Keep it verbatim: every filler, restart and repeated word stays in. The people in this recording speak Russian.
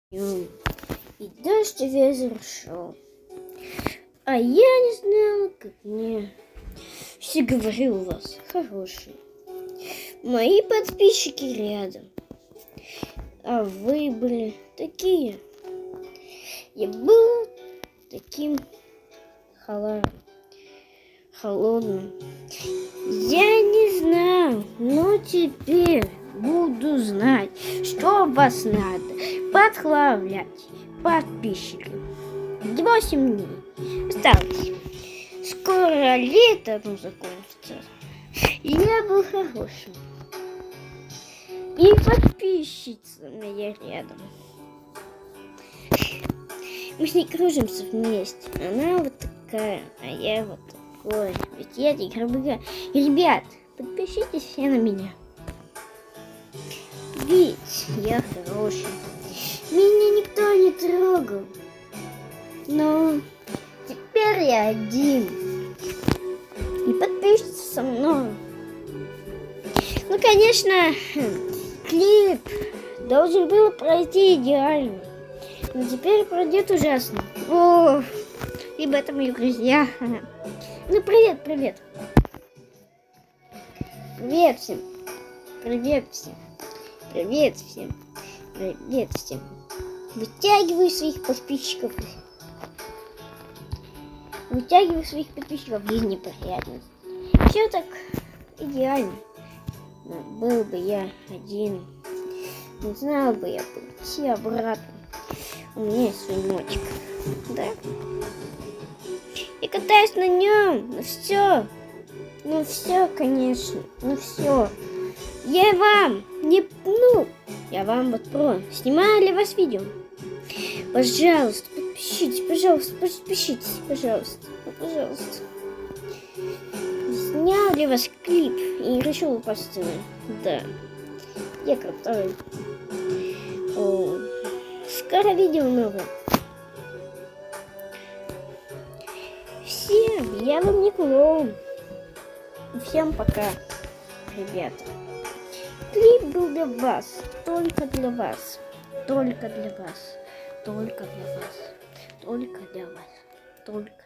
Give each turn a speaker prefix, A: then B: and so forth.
A: И дождь ветер шел, а я не знала, как мне. Все говорил у вас хороший. Мои подписчики рядом, а вы были такие. Я был таким холодным. холодным. Я не знал, но теперь буду знать, что вас надо подхлавлять подписчиков. восемь дней осталось. Скоро лето ну, закончится. Я был хорошим. И подписчица моя рядом. Мы с ней кружимся вместе. Она вот такая, а я вот такой. Ведь я игровая. Ребят, подпишитесь все на меня. Ведь я хороший. Меня никто не трогал. Но теперь я один. И подпишитесь со мной. Ну, конечно, клип должен был пройти идеально. Но теперь пройдет ужасно. О, либо это мои друзья. Ну, привет, привет. Привет всем. Привет всем. Привет всем. Привет всем. Вытягиваю своих подписчиков. Вытягиваю своих подписчиков в жизни неприятность. Все так идеально. Но был бы я один. Не знал бы я пойти обратно. У меня есть свой мотик. Да? Я катаюсь на нем. Ну все. Ну все, конечно. Ну все. Я вам не ну. Я вам вот про. Снимаю для вас видео. Пожалуйста, подпишитесь, пожалуйста, подпишитесь, пожалуйста, пожалуйста. Снял для вас клип и решил упасть. Да. Я крутой. О, скоро видео новое. Всем, я вам не клоун. Всем пока, ребята. Клип был для вас, только для вас, только для вас, только для вас, только для вас, только.